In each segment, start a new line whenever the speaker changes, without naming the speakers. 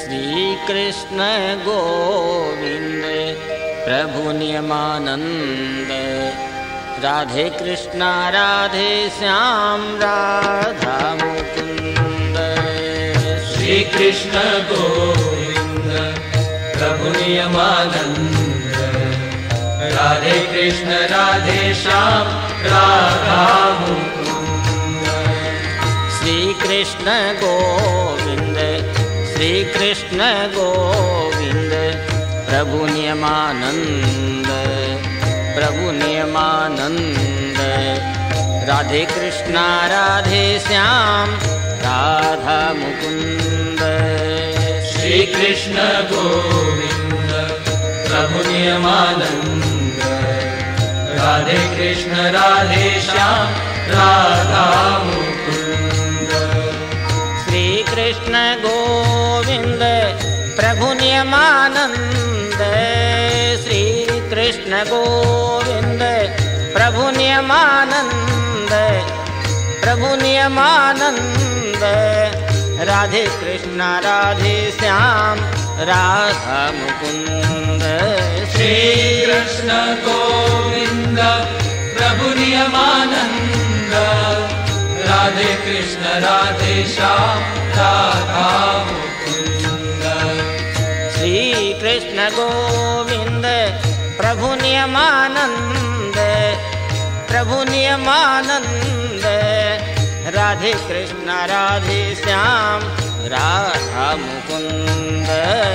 Shri Krishna Govind Prabhu नियमानंद, Radhe Krishna Radhe Shyam Radha Mukund.
Shri Krishna Govind Prabhu नियमानंद, Radhe Krishna Radhe Shyam Radha Mukund.
Shri Krishna Govind Shri Krishna Govind Prabhu नियमानंद, Prabhu नियमानंद, Radhe Krishna Radhe Shyam Radha Mukund.
Shri Krishna Govind Prabhu नियमानंद, Radhe Krishna Radhe Shyam Radha Mukund.
Shri Krishna Govind Prabhu नियमानंद, Shri Krishna Govind Prabhu नियमानंद, Prabhu नियमानंद, Radhe Krishna Radhe Shyam Radha Mukund.
Shri Krishna Govind Prabhu नियमानंद, Radhe Krishna Radhe Shyam Radha Mukund.
Shri Krishna Govind Prabhu नियमानंद, Prabhu नियमानंद, Radhe Krishna Radhe Shyam Radha Mukund.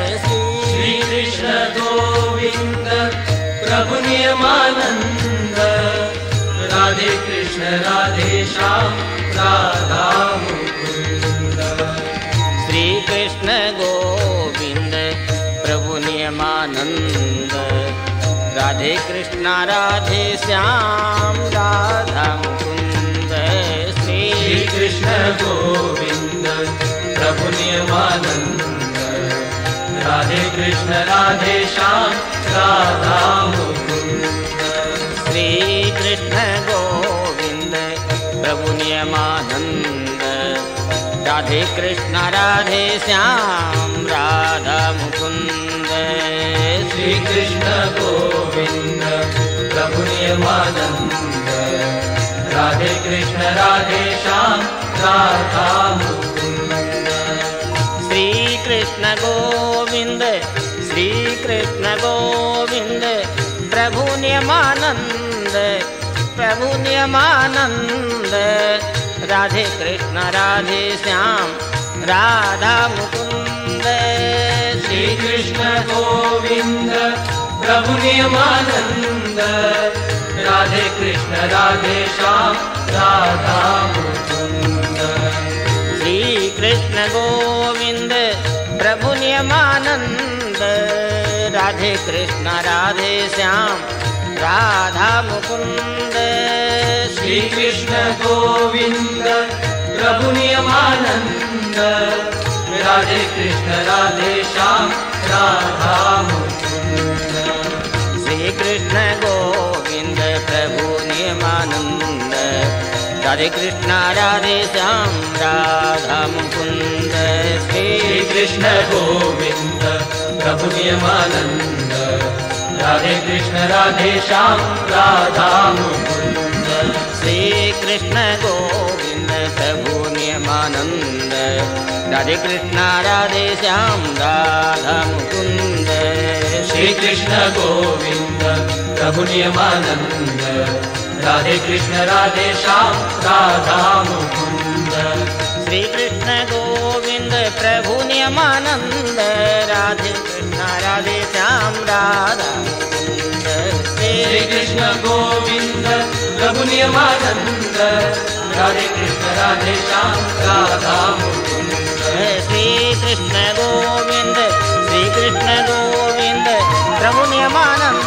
Shri Krishna Govind Prabhu नियमानंद, Radhe Krishna Radhe Shyam Radha Mukund.
Shri Krishna Govind Prabhu नियमानंद, Radhe Krishna Radhe Shyam Radha Mukund.
Shri Krishna Govind Prabhu नियमानंद, Radhe Krishna Radhe Shyam Radha Mukund.
Shri Krishna Govind Prabhu नियमानंद, Radhe Krishna Radhe Shyam Radha Mukund.
Shri Krishna Govind Prabhu नियमानंद, Radhe Krishna Radhe Shyam Radha Mukund.
Shri Krishna Govind Shri Krishna Govind Prabhu नियमानंद, Prabhu नियमानंद, Radhe Krishna Radhe Shyam Radha Mukund.
Shri Krishna Govind Prabhu नियमानंद, Radhe Krishna Radhe Shyam Radha Mukund.
Shri Krishna Govind Prabhu नियमानंद, Radhe Krishna Radhe Shyam Radha Mukund.
Shri Krishna Govind Prabhu नियमानंद, Radhe Krishna Radhe Shyam Radha Mukund.
Shri Krishna Govind Prabhu नियमानंद, Radhe Krishna Radhe Shyam Radha Mukund.
Shri Krishna Govind Prabhu नियमानंद, Radhe Krishna Radhe Shyam Radha Mukund.
Shri Krishna Govind Prabhu नियमानंद, Radhe Krishna Radhe Shyam Radha Mukund.
Shri Krishna Govind Prabhu नियमानंद, Radhe Krishna Radhe Shyam Radha Mukund.
Shri Krishna Govind Prabhu नियमानंद, Radhe Krishna Radhe Shyam Radha Mukund.
Shri Krishna Govind Prabhu नियमानंद, Radhe Krishna Radhe Shyam Radha Mukund.
Shri Krishna Govind Prabhu नियमानंद,